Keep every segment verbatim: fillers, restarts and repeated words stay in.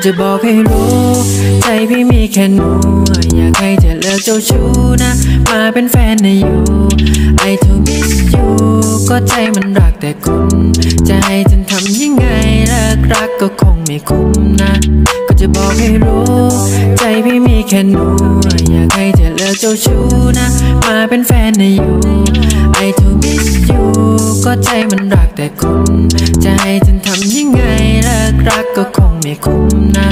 จะบอกให้รู้ใจพี่มีแค่หนูอยากให้เธอเลิกเจ้าชู้นะมาเป็นแฟนนะอยู่ I to miss you ก็ใจมันรักแต่คุณจะให้ฉันทำยังไงเลิกรักก็คงไม่คุ้มนะก็จะบอกให้รู้ใจพี่มีแค่หนูอยากให้เธอเลิกเจ้าชู้นะมาเป็นแฟนนะอยู่ I to miss you ก็ใจมันรักแต่คุณจะให้ฉันทำยังไงเลิกรักก็คงไม่คุ้มนะ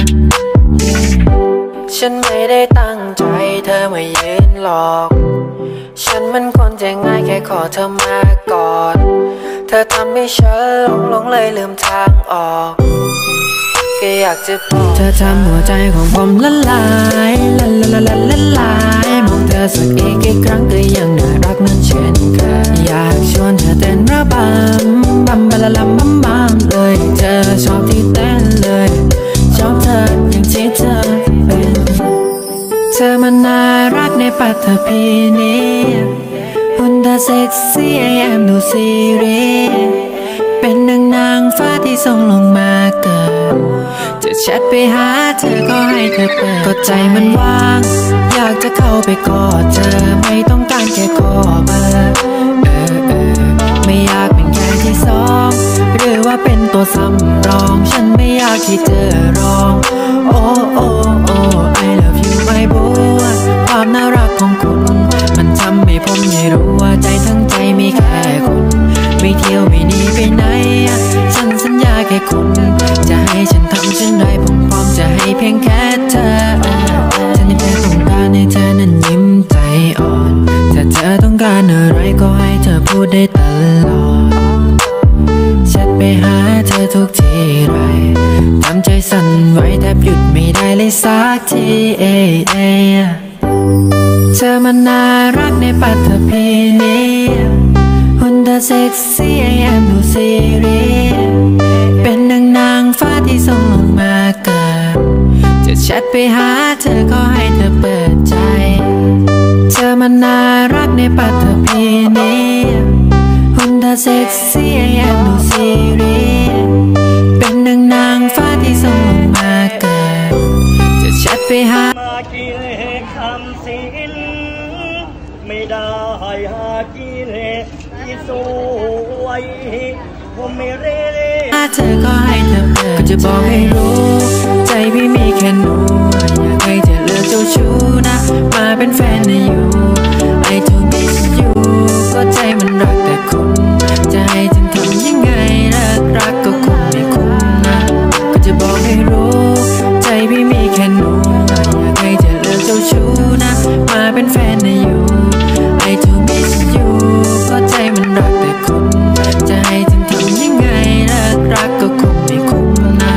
ฉันไม่ได้ตั้งใจเธอมายืนหลอกฉันมันคนใจง่ายแค่ขอเธอมากอดเธอทำให้ฉันหลงหลงเลยลืมทางออกก็อยากจะบอกเธอทำหัวใจของผมละลายละละละละละลายมองเธอสักอีกกี่ครั้งก็ยังน่ารักเหมือนเช่นเคยอยากชวนเธอเต้นระบำบัมบะละละบัมบัมเลยเธอชอบที่เต้นเลยชอบเธออย่างที่เธอเป็นเธอมันน่ารักในปัตตภีนี้หุ่นเธอเซ็กซี่ I am ดูซีรีส์เป็นนางนางฟ้าที่ส่งลงมาเกิดจะแชทไปหาเธอก็ให้เธอเปิดก็ใจมันว่างอยากจะเข้าไปกอดเธอไม่ต้องการแค่ขอเบอร์เออเออไม่อยากเป็นแค่ที่สองหรือว่าเป็นตัวสำรองฉันไม่อยากที่เธอร้องโอ้โอ้โอ้ I love you my boy ความน่ารักของคุณมันทำให้ผมไม่รู้ว่าใจทั้งใจมีแค่คุณไม่เที่ยวไม่หนีไปไหนฉันสัญญาแค่คุณจะให้ฉันทำเช่นไรผมพร้อมจะให้เพียงแค่เธอฉันแค่ต้องการให้เธอนั้นยิ้มใจอ่อนถ้าเธอต้องการอะไรก็ให้เธอพูดได้ตลอดฉันไปหาเธอทุกทีไรทำใจสั่นไหวแทบหยุดไม่ได้เลยสักทีเอเอเธอมันน่ารักในปัตตภีนี้หุ่นเธอเซ็กซี่ I am ดูซีรีส์เป็นนางนางฟ้าที่ส่งลงมาเกิดจะแชทไปหาเธอก็ให้เธอเปิดใจเธอมันน่ารักในปัตตภีนี้หุ่นเธอเซ็กซี่ I am ดูซีรีส์เป็นนางนางฟ้าที่ส่งลงมาเกิดจะแชทไปหาไม่ได้หากิเลสที่สวยผมไม่เร่เร่เธอก็ให้เธอเปิดก็จะบอกให้รู้ใจพี่มีแค่หนูอยากให้เธอเลิกเจ้าชู้นะมาเป็นแฟนนะอยู่ I to miss you ก็ใจมันรักแต่คุณจะให้ฉันทำยังไงเลิกรักก็คงไม่คุ้มนะก็จะบอกให้รู้ใจพี่มีแค่หนูอยากให้เธอเลิกเจ้าชู้นะมาเป็นแฟนนะอยู่I to miss you ก็ใจมันรักแต่คุณจะให้ฉันทำยังไงเลิกรักก็คงไม่คุ้มนะ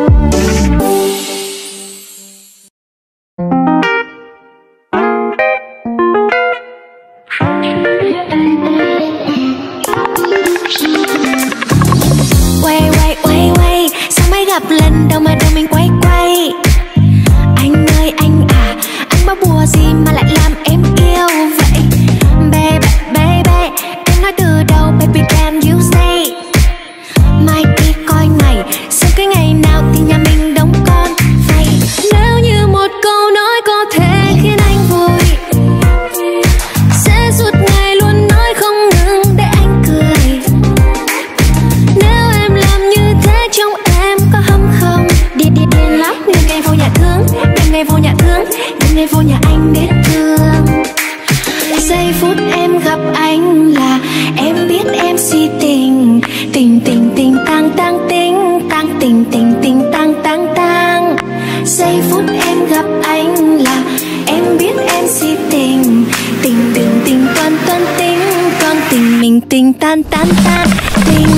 Quay quay quay quay sao mới gặp lần đầu mà đầu mình quay quay anh ơi anh à anh bao bùa gì mà lại làm em yêu vậy baby baby em nói từ đầu baby can you say mai đi coi ngày xem cái ngày nào thì nhà mình đóng con vậy nếu như một câu nói có thể khiến anh vui sẽ suốt ngày luôn nói không ngừng để anh cười nếu em làm như thế trong em có hâm không điên điên điên lắm đêm ngày vô nhà thương đêm ngày vô nhà thương đêm ngày vô nhà anh đến thương giây phút em gặp anh là em biết em si tình tình tình tình tăng tăng tình tăng tình tình tình tăng tăng tăng giây phút em gặp anh là em biết em si tình tình tình tình toàn toàn tình toàn tình mình tình tan tan tan tình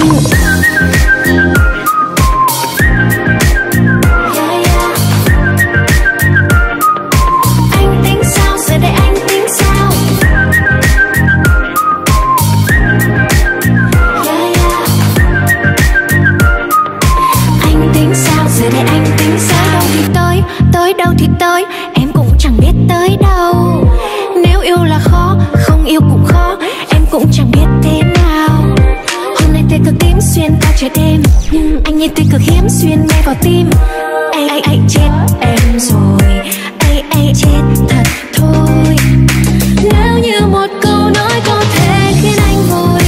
tới đâu thì tới em cũng chẳng biết tới đâu nếu yêu là khó không yêu cũng khó em cũng chẳng biết thế nào hôm nay tay cực tím xuyên qua trời đêm nhưng nhịp tích cực hiếm xuyên ngay vào tim. Ai ai ai chết em rồi, ai ai chết thật thôi. Nếu như một câu nói có thể khiến anh vui,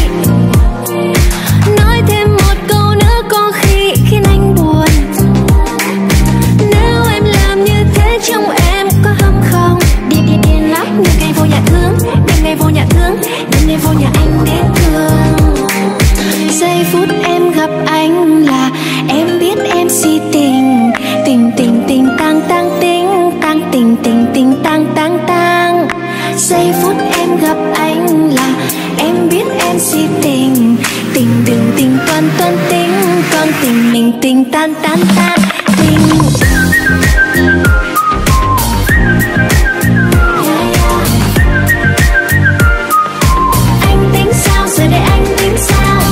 nói thêm một câu nữa có khi khiến anh buồn. Nếu em làm như thế trong em có hâm không? Điên điên điên lắm nhưng ngày vô nhà thương, đêm ngày vô nhà thương, đêm ngày vô nhà anh đến thương. Giây phút em gặp anh là em biết em si tình, tình tình tình tang tang tình, tang tình tình tình tang tang tang. Giây phút em gặp anh là em biết em si tình, tình đừng tình toan toan tình, con tình mình tình tan tan tan tình. Anh tính sao giờ đây anh tính sao?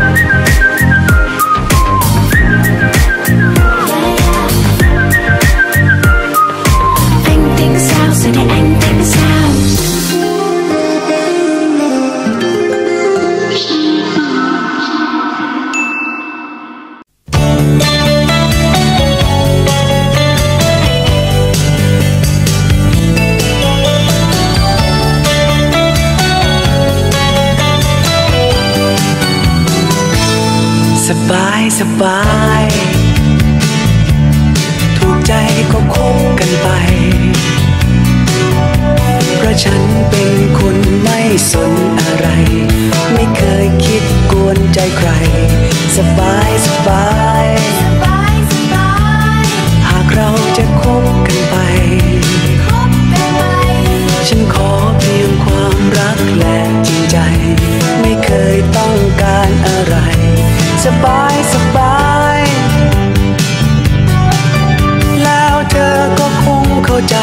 Anh tính sao giờ đây anh tính sao? สบายสบายถูกใจก็คบกันไปเพราะฉันเป็นคนไม่สนอะไรไม่เคยคิดกวนใจใครสบายสบายหากเราจะคบกันไปฉันขอเพียงความรักและจริงใจไม่เคยต้องการอะไรสบายสบายแล้วเธอก็คงเข้าใจ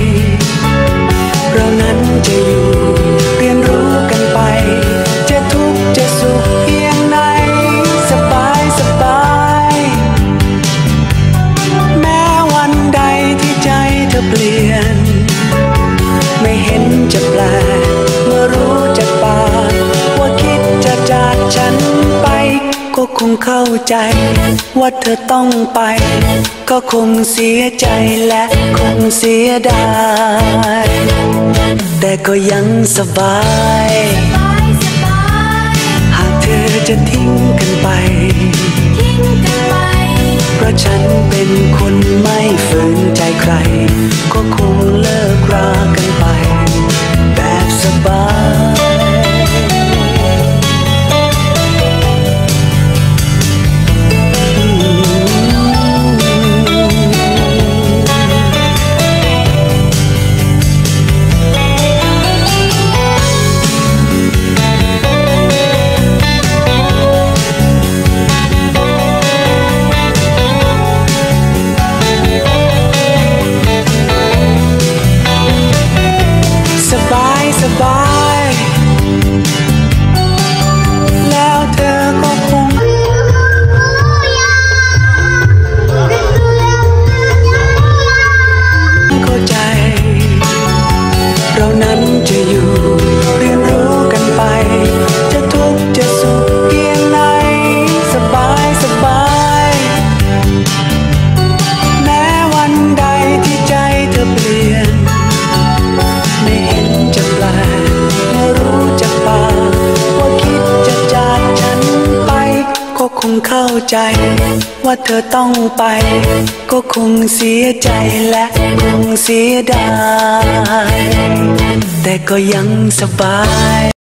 เรานั้นจะอยู่เรียนรู้กันไปจะทุกข์จะสุขเพียงไหนสบายสบายแม้วันใดที่ใจเธอเปลี่ยนไม่เห็นจะแปลกเมื่อรู้จากปากว่าคิดจะจากฉันไปก็คงเข้าใจว่าเธอต้องไปก็คงเสียใจและคงเสียดายแต่ก็ยังสบายหากเธอจะทิ้งกันไปเพราะฉันเป็นคนไม่ฝืนใจใครก็คงเลิกรากันไปแบบสบายสบายสบายแล้วเธอก็คงเข้าใจเรานั้นจะอยู่เรียนรู้กันไปจะทุกข์จะสุขเพียงไหนสบายสบายแม้วันใดที่ใจเธอเปลี่ยนไม่เห็นจะแปลกเมื่อรู้จากปากว่าคิดจะจากฉันไปก็คงเข้าใจว่าเธอต้องไปก็คงเสียใจและคงเสียดายแต่ก็ยังสบาย